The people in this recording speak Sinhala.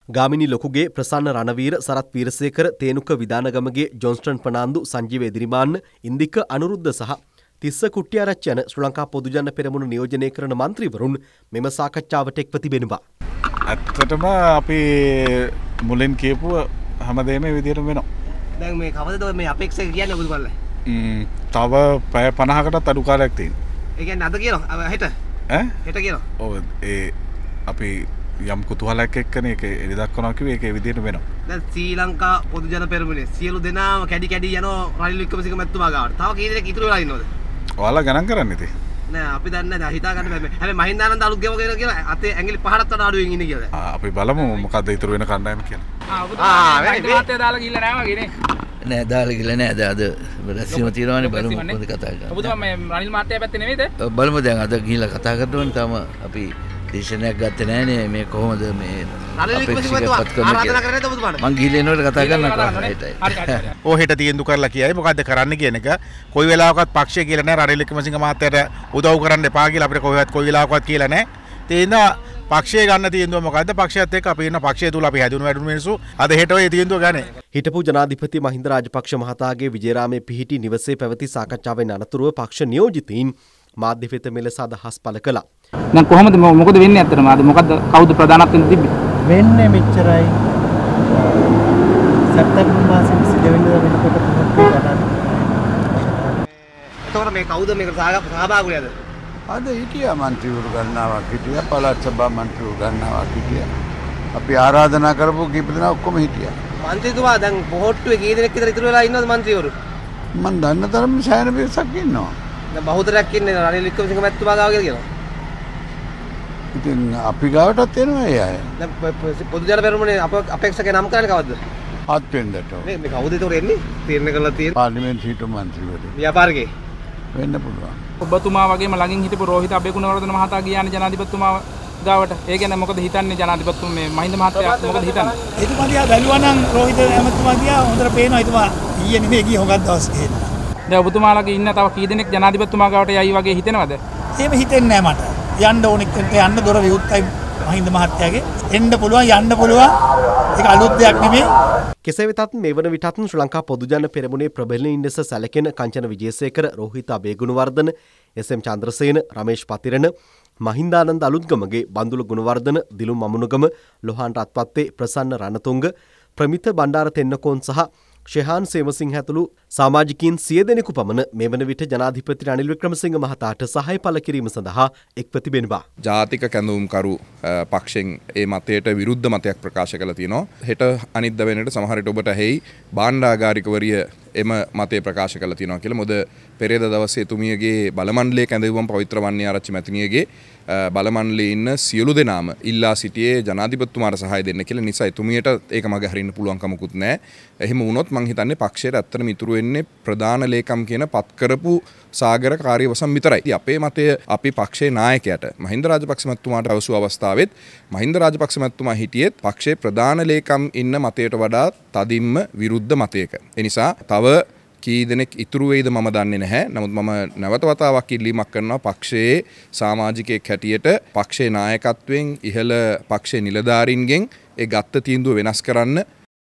ගාමිණී ලොකුගේ ප්‍රසන්න රණවීර සරත් වීරසේකර තේනුක විදානගමගේ ජොන්ස්ටන් පනාන්දු සංජීව එදිරිමාන්න ඉන්දික අනුරුද්ධ සහ තිස්ස කුට්ටිආරච්චි යන ශ්‍රී ලංකා පොදුජන පෙරමුණ නියෝජනය කරන මන්ත්‍රීවරුන් මෙම සාකච්ඡාවට එක්ව තිබෙනවා. ඇත්තටම අපි මුලින් කියපුව හැමදේම විදිහටම වෙනවා. දැන් මේ කවදද මේ අපේක්ෂක කියන්නේ ඔබතුමාලා? තව පැය 50කටත් අඩු කාලයක් තියෙනවා. ඒ කියන්නේ අද කියනවා හෙට? හෙට කියනවා. ඔව් අපි යම් කුතුහලයක් එක්කනේ ඒක එලි දක්වනවා කිව්වේ ඒක ඒ විදිහට වෙනවා. දැන් ශ්‍රී ලංකා පොදුජන පෙරමුණේ සියලු දෙනාම කැඩි කැඩි යනවා රනිල් වික්‍රමසිංහ මැතිතුමා ගාවට. තව කී දෙනෙක් ඉතුරු වෙලා ඉන්නවද? ඔයාලා ගණන් කරන්නේ ඉතින්. නෑ අපි දන්නේ නැහැ හිතා ගන්න බෑ. හැබැයි මහින්දානන්ද අලුත් ගෙම කියලා අතේ ඇඟිලි පහකට වඩා අඩුවෙන් ඉන්නේ කියලා. අපි බලමු මොකද්ද ඉතුරු වෙන කණ්ඩායම කියලා. මහින්ද දාලා ගිහිල්ලා නෑ වගේ නේ. නෑ දාලා ගිහලා නෑ අද රැස්වීම තියෙනවානේ බලමු මොකද කතා කරන්නේ. ඔබතුමා මේ රනිල් මහත්තයා පැත්තේ නෙමෙයිද? බලමු දැන් අද ගිහලා කතා කරනවනේ තාම අපි දේශනයක් ගත්තේ නෑනේ මේ කොහොමද මේ මං ගිහලා එනකොට කතා කරනවා. ඔය හෙට තීන්දුව කරලා කියයි මොකද්ද කරන්න කියන එක. කොයි වෙලාවකවත් පක්ෂය කියලා නෑ රනිල් වික්‍රමසිංහ මහත්තයාට උදව් කරන්න එපා කියලා අපිට කොයි වෙලාවකවත් කියලා නෑ. තේින්න පක්ෂය ගන්න තීන්දුව මොකද්ද? පක්ෂයත් එක්ක අපි ඉන්න පක්ෂය තුල අපි හැදුණු වැඩුණු මිනිස්සු අද හෙට ඔය තීන්දුව ගන්නේ. හිටපු ජනාධිපති මහින්ද රාජපක්ෂ මහතාගේ විජේරාමයේ පිහිටි නිවසේ පැවති සාකච්ඡාවෙන් අනතුරුව පක්ෂ නියෝජිතයින් මාධ්‍ය වෙත මෙලෙස අදහස් පළ කළා. දැන් කොහොමද මොකද වෙන්නේ අතරම අද මොකද්ද කවුද ප්‍රධානත්වයෙන් තිබ්බේ? වෙන්නේ මෙච්චරයි. සැප්තැම්බර් මාසෙ 22 වෙනිදා වෙනකොට තමයි ගණන්. එතකොට මේ කවුද මේකට සහභාගී වෙන්නේ? අද හිටියා මන්ත්‍රීවරු ගණනාවක් හිටියා පළාත් සභා මන්ත්‍රීවරු ගණනාවක් හිටියා. අපි ආරාධනා කරපු කීප දෙනා ඔක්කොම හිටියා. මන්ත්‍රීතුමා දැන් පොහොට්ටුවේ කී දෙනෙක් විතර ඉතුරු වෙලා ඉන්නවද මන්ත්‍රීවරු? මම දන්න තරම් සෑහෙන පිරිසක් ඉන්නවා. දැන් බහුතරයක් ඉන්නේ රනිල් වික්‍රමසිංහ මැතිතුමා ගාව කියලා කියනවා. ඉතින් අපි ගාවටත් එනවා ඒ අය. දැන් පොදුජන පෙරමුණේ අපේක්ෂක නම් කරන්නේ කවද්ද? 7 වෙනිදාට. මේ කවුද ඒතකොට එන්නේ? තීරණය කරලා තියෙන්නේ. පාර්ලිමේන්තු හිටපු මන්ත්‍රීවරු. ව්‍යාපාරිකේ වෙන්න පුළුවන්. ඔබතුමා වගේම ළඟින් හිටපු රෝහිත අබේගුණවර්ධන මහතා ගියානේ ජනාධිපතිතුමා ගාවට. ඒ කියන්නේ මොකද හිතන්නේ ජනාධිපතිතුමා මේ මහින්ද මහත්තයා මොකද හිතන්නේ? එතුමා දිහා බැලුවා නම් රෝහිත ඇමතුමා දිහා හොඳට පේනවා එතුමා ඊයේ නෙමෙයි ගිය හොඟක් දවස් ගිහින්. දැන් ඔබතුමාලගේ ඉන්න තව කී දෙනෙක් ජනාධිපතිතුමා ගාවට යයි වගේ හිතෙනවද? එහෙම හිතෙන්නේ නැහැ මට. යන්න ඕනෙක් යන්න දොර විවුර්තයි මහින්ද මහත්තයාගේ. එන්න පුළුවන් යන්න පුළුවන්. ඒක අලුත් දෙයක් නෙමෙයි. කෙසේ වෙතත් මේ වන විටත් ශ්‍රී ලංකා පොදුජන පෙරමුණේ ප්‍රබලයින් ලෙස සැලකෙන කංචන විජේසේකර, රෝහිත අබේගුණවර්ධන, එස්.එම්. චන්ද්‍රසේන, රමේෂ් පතිරණ, මහින්දානන්ද අලුත්ගමගේ බන්දුල ගුණවර්ධන, දිලුම් අමුණුගම, ලොහාන් රත්පත්තේ, ප්‍රසන්න රණතුංග, ප්‍රමිත බණ්ඩාර තෙන්නකෝන් සහ ශෙහාන් සේමසිංහ ඇතුළු සමාජිකයින් 100 දෙනෙකු පමණ මේ වන විට ජනාධිපති රනිල් වික්‍රමසිංහ මහතාට සහාය පළ කිරීම සඳහා එක්ව තිබෙනවා. ජාතික කැඳවුම්කරු පක්ෂෙන් ඒ මතයට විරුද්ධ මතයක් ප්‍රකාශ කළා තියෙනවා. හෙට අනිද්දා වෙනකොට සමහර විට ඔබට ඇහි භාණ්ඩාගාරිකවරිය එම මතය ප්‍රකාශ කළා තියෙනවා කියලා. මොකද පෙරේද දවසේ එතුමියගේ බලමණ්ඩලයේ කැඳවුම් පවිත්‍ර වන්නේ ආරච්චි මැතිණියගේ බලමණ්ඩලයේ ඉන්න සියලු දෙනාම ඉල්ලා සිටියේ ජනාධිපතිතුමාට සහාය දෙන්න කියලා. නිසා එතුමියට ඒක මග හරින්න පුළුවන් කමකුත් නැහැ. එහෙම වුණොත් මං හිතන්නේ පක්ෂයට ඇත්තටම ඉතුරු වෙන්නේ ප්‍රධාන ලේකම් කියන පත් කරපු සාගර කාර්යවසම් විතරයි. ඉතින් අපේ මතය අපි පක්ෂයේ නායකයාට මහින්ද රාජපක්ෂ මහත්මයාට අවසු අවස්ථාවෙත් මහින්ද රාජපක්ෂ මහත්මයා හිටියෙත් පක්ෂයේ ප්‍රධාන ලේකම් ඉන්න මතයට වඩා තදින්ම විරුද්ධ මතයක. ඒ නිසා තව කී දෙනෙක් ඉතුරු වෙයිද මම දන්නේ නැහැ. නමුත් මම නැවත වතාවක් ඉල්ලීමක් කරනවා පක්ෂයේ සමාජිකයෙක් හැටියට පක්ෂයේ නායකත්වයෙන් ඉහළ පක්ෂයේ නිලධාරීන්ගෙන් ඒ ගත්ත තීන්දුව වෙනස් කරන්න